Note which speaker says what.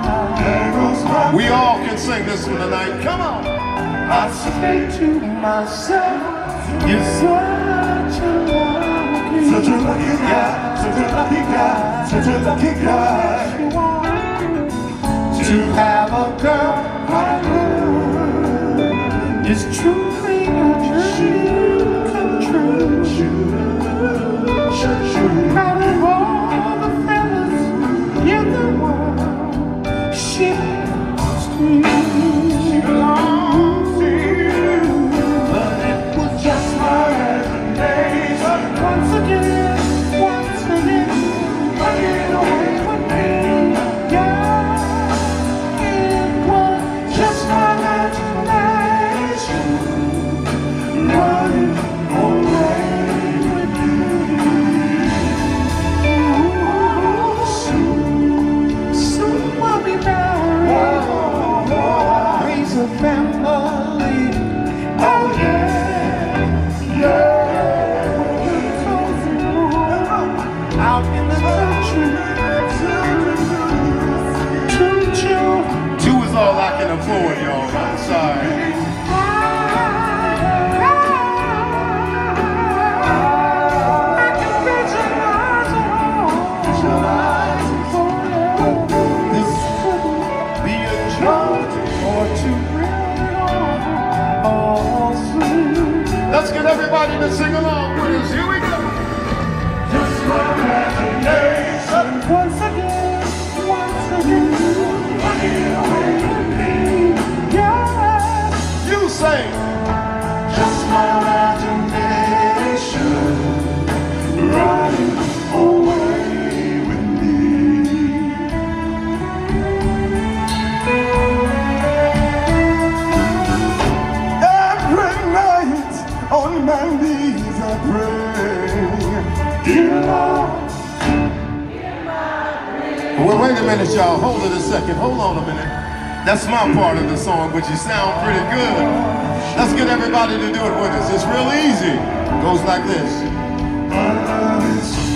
Speaker 1: We all can sing this one tonight. Come on.
Speaker 2: I say to myself, you're such a lucky guy, such a lucky guy, such a lucky guy, to have a girl like her. It's truly a dream come true. Out of all the fellas in the world, she belongs to you. She belongs to you. But it was just my imagination. Once again, running away with me. Yeah, it was just my imagination. Running away. Family, oh yeah, yeah. Out in the country,
Speaker 1: Two is all I can afford, y'all. I'm sorry. This could be a joke or two. Let's get everybody to sing along with us. Here we go.
Speaker 2: Just my imagination. Once again, running away with me. Yeah.
Speaker 1: You sing.
Speaker 2: Just my imagination. Running away with me. Every night on my knees I pray, dear Lord.
Speaker 1: Well, wait a minute, y'all. Hold it a second. Hold on a minute. That's my part of the song, but you sound pretty good. Let's get everybody to do it with us. It's real easy. Goes like this.
Speaker 2: My love is